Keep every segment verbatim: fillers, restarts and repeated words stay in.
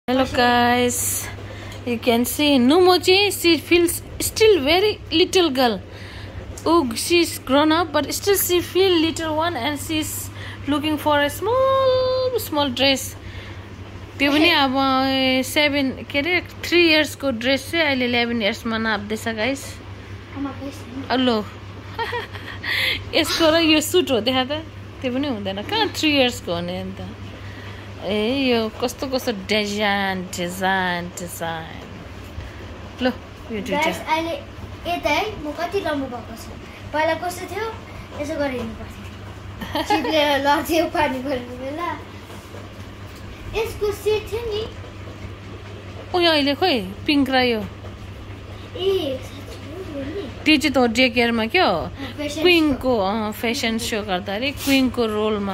Hello guys, you can see Numoji, she feels still very little girl. Oh, she's grown up but still she feel little one and she's looking for a small small dress. त्यो पनि अब seven के रे three years को dress चाहिँ अहिले eleven years मा नाप्दैछ guys. Hello यसको र यो सुट हो देखा त त्यो पनि हुँदैन कहाँ three years को हो नि अन्त ए यो कस्तो कस्तो डिजाइन डिजाइन डिजाइन ल यो दुईटा गाइस अहिले यता है म कति लम्बो भएको छु पहिला कस्तो थियो यसो गरिनु पर्थ्यो चिप्लेर लर्थ्यो पानी पर्ने बेला यसको सेट थियो नि ओ यो अहिले खोइ पिंक र यो ए त्यो चाहिँ त डे केयरमा के हो क्वीनको फेसन सो गर्दा रे क्वीनको रोलमा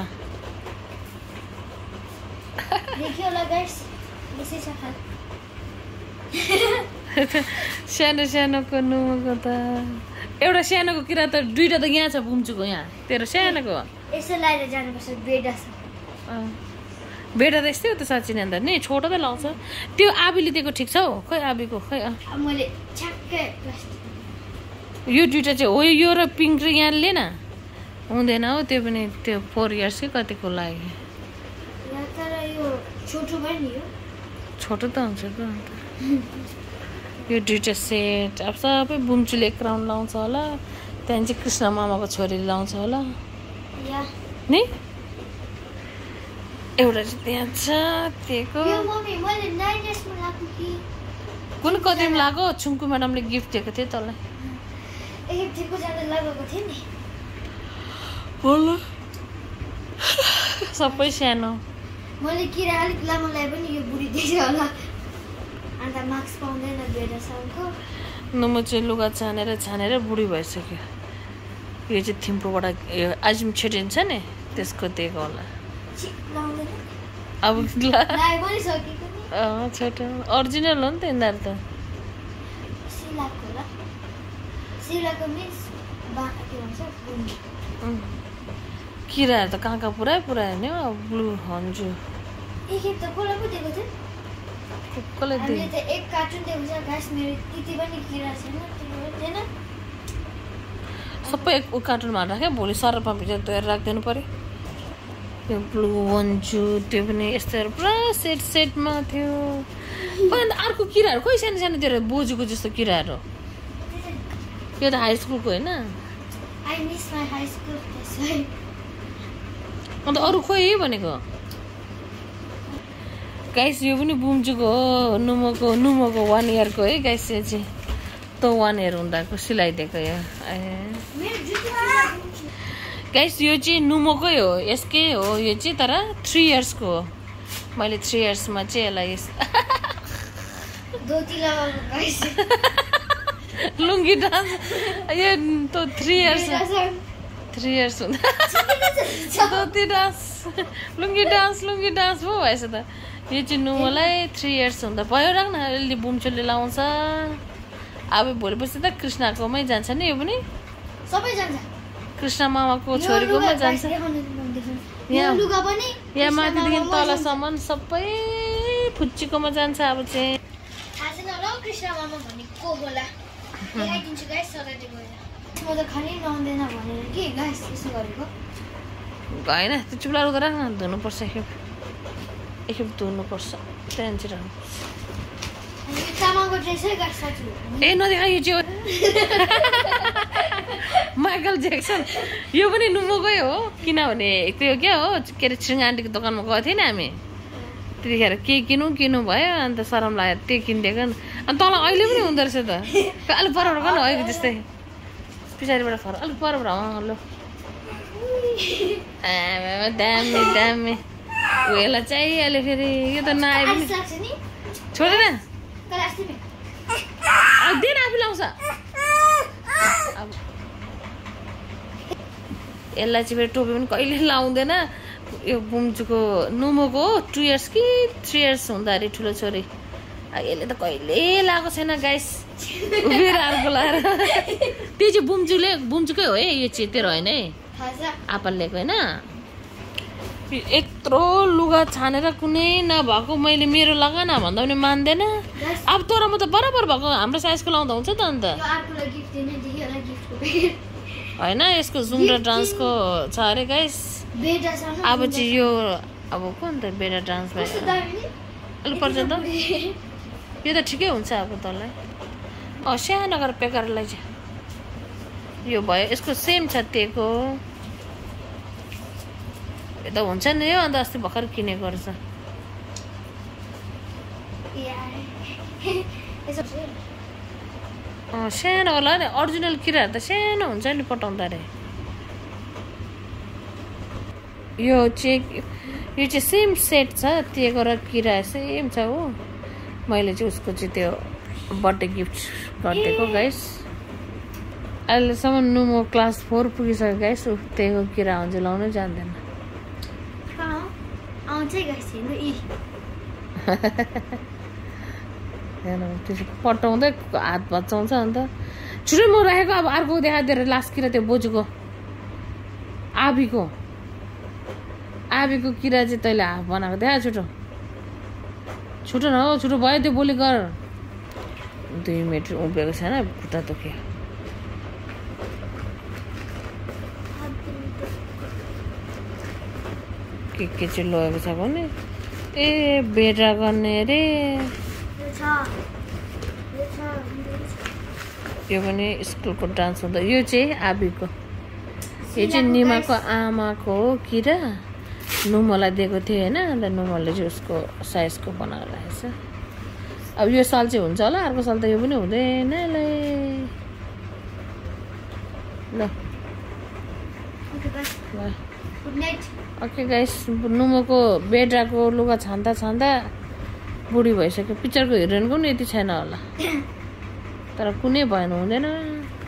देखियो होला गाइस यसै सफा सानो सानोको नुमको त एउटा सानोको किरा त दुईटा त यहाँ छ बुम्चुको यहाँ तेरो सानोको यसो लाएर जानुपर्छ बेडा छ बेडा त यस्तै हो त साँच्ची नै अन्त नि छोटो त लाउँछ त्यो आबीले दिएको ठिक छ हौ खै आबीको खै मैले छ्याक्कै यो दुईटा चाहिँ हो यो र पिङ्क र यहाँ लिएन हुँदैन हौ त्यो पनि त्यो फोर इयर्स कि कतिको लागि तर यो छोटो भयो नि यो छोटो त हुन्छ त अन्त यो दुईटा सेट अब सबै बुम्चुले एक राउन्ड लाउँछ होला त्यहाँदेखि चाहिँ कृष्ण मामाको छोरीले लाउँछ होला नि एउटा चाहिँ त्यहाँ छ त्यहीको कुन कतिमा लाग्यो छुङ्कु म्याडमले गिफ्ट दिएको थियो तँलाई सबै सानो मैले किरा अलिक लामो लगाए पनि यो बुढी देख्छ होला अन्त मास्क पाउँदैन बेडासँगको न म चाहिँ लुगा छानेर छानेर बुढी भइसक्यो यो चाहिँ थिम्पूबाट यो आजिम छेटिन्छ नि त्यसको दिएको होला अब छोटो ओरिजिनल हो नि त यिनीहरू त सिलाको होला सिलाको मिन्स के भन्छ किराहरू त कहाँ कहाँ पुरै पुरै नि हौ ब्लू हन्जु एकखेप त कसलाई पो दिएको थियो कसलाई दिएको त एक कार्टुन दिएको छ गाइस मेरो त्यति पनि किरा छैन छैन सबै एक कार्टुनमा राख्यो भोलि सरपमा भित्र धोएर राखिदिनु पर्यो त्यो ब्लू हन्जु त्यो पनि यस्तोहरू पुरा सेट सेटमा थियो अन्त अर्को किराहरू खोइ सानो सानो त्यो बोजूको जस्तो किराहरू यो त हाई स्कुलको होइन I miss my high school अन्त अरू खोइ भनेको गाइस यो पनि बुम्चुको हो नुमोको नुमोको वान इयरको है गाइस यो चाहिँ त वान इयर हुँदाको सिलाइदिएको यो गाइस यो चाहिँ नुमोकै हो यसकै हो यो चाहिँ तर थ्री इयर्सको हो मैले थ्री इयर्समा चाहिँ यसलाई लुङ्गी डान्स यो त थ्री इयर्स थ्री इयर्स हुँदा dhoti dance lungi dance lungi dance पो भएछ त यो चाहिँ नुमोलाई थ्री इयर्स हुँदा भयो राख्न अलि बुम्चुले लाउँछ अब भोलिपछि त कृष्णकोमै जान्छ नि यो पनि सबै जान्छ कृष्ण मामाको छोरीकोमा जान्छ यहाँ यहाँ माथिदेखि तलसम्म सबै फुच्चीकोमा जान्छ अब चाहिँ कृष्ण मामा भनेको होला देखाइदिन्छु गाइस सधैँ गएर म त खानै नआउँदैन भनेर के गाइस यसो गरेको होइन त्यो चुप्ला उता राख्न धुनुपर्छ एकखेप एकखेप धुनुपर्छ त्यहाँदेखि राख्नुपर्छ तामाङको ड्रेसै गाइस साथी ए नदेखा यो चाहिँ माइकल ज्याक्सन यो पनि नुमोकै हो किनभने त्यो क्या हो के अरे छिङ आन्टीको दोकानमा गएको थिएँ नि हामी त्यतिखेर के किनौँ किन्नु भयो अन्त सरम लाग्यो त्यो किनिदिएको नि अनि तल अहिले पनि हुँदो रहेछ त अलिक परबाट गर्नु भएको जस्तै पछाडिबाट फर अलिक परबाट ल दामी दामी उयोलाई चाहिहाल्यो फेरि यो त नआयो पनि छोडेन दिन आफै लाउँछ अब यसलाई चाहिँ फेरि टोपी पनि कहिले लाउँदैन यो बुम्चुको नुमोको टु इयर्स कि थ्री इयर्स हुँदा अरे ठुलो छोरी यसले त कहिले लगाएको छैन गाइस उभिएर अर्को लगाएर त्यो चाहिँ बुम्चुले बुम्चुकै हो है यो चाहिँ तेरो होइन है आपाले ल्याएको होइन यत्रो लुगा छानेर कुनै नभएको मैले मेरो लगान भन्दा पनि मान्दैन। अब तर म त बराबर भएको हाम्रो साइजको लाउँदा हुन्छ त अन्त होइन। यसको जुम्रा डान्सको छ अरे गाइस। अब चाहिँ यो अब को नि त बेडा डान्समा अलिक पर्छ त यो त ठिकै हुन्छ अब तँलाई। अँ सानो गरेर पेकारलाई चाहिँ यो भयो। यसको सेम छ त्यहीको यो त हुन्छ नि यो अन्त अस्ति भर्खर किनेको रहेछ। अँ सानो होला नि अरिजिनल किराहरू त सानो हुन्छ नि पटाउँदा रे। यो चाहिँ यो चाहिँ सेम सेट छ त्यहीको र किरा सेम छ हो। मैले चाहिँ उसको चाहिँ त्यो बर्थडे गिफ्ट गरिदिएको गाइस। अहिलेसम्म नुमो क्लास फोर पुगिसक्यो गाइस। ऊ त्यहीको किरा हुन्छ लाउनै जान्दैन। पटाउँदै हात भचाउँछ अन्त छिटो म राखेको। अब अर्को देखाइदिएर लास्ट किरा त्यो बोजूको आबीको आबीको किरा चाहिँ तैँले हाफ बनाएको देखा। छिटो छिटो न हौ छिटो भयो त्यो बोली गर। दुई मिनट उभिएको छैन खुट्टा दुख्यो। के के चाहिँ लगेको छ भने ए बेडा गर्ने रे। यो पनि स्कुलको डान्स हुँदा यो चाहिँ आबीको यो चाहिँ निमाको आमाको हो किरा। नुमोलाई दिएको थियो होइन अन्त नुमोले चाहिँ उसको साइजको बनाएर राखेको छ। अब यो साल चाहिँ हुन्छ होला अर्को साल त यो पनि हुँदैन ल ल। ओके गाइस नुमोको बेडाको लुगा छान्दा छान्दा बुढी भइसक्यो। पिक्चरको हिरोइनको पनि यति छैन होला तर कुनै भएन हुँदैन।